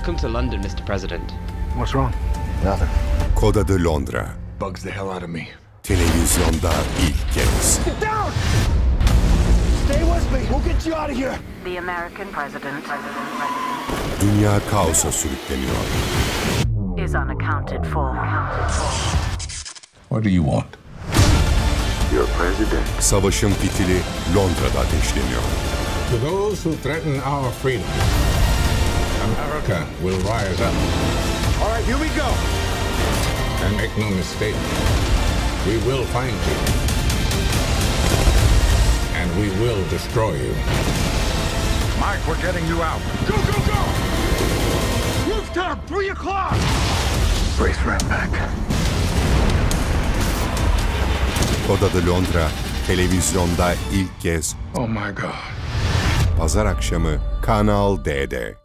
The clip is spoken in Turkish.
Welcome to London, Mr. President. What's wrong? Nothing. Kod Adı Londra. Bugs the hell out of me. Televizyonda ilk kez. Get down! Stay with me. We'll get you out of here. The American president Dünya kaosa sürükleniyor. is unaccounted for. What do you want? You're president. Savaşın fitili Londra'da ateşleniyor. To those who threaten our freedom, America will rise up. All right, here we go. And make no mistake, we will find you. And we will destroy you. Mike, we're getting you out. Go, go, go! Rooftop, 3 o'clock! Brace right back. Kod Adı Londra, televizyonda ilk kez Oh my God. Pazar akşamı Kanal D'de.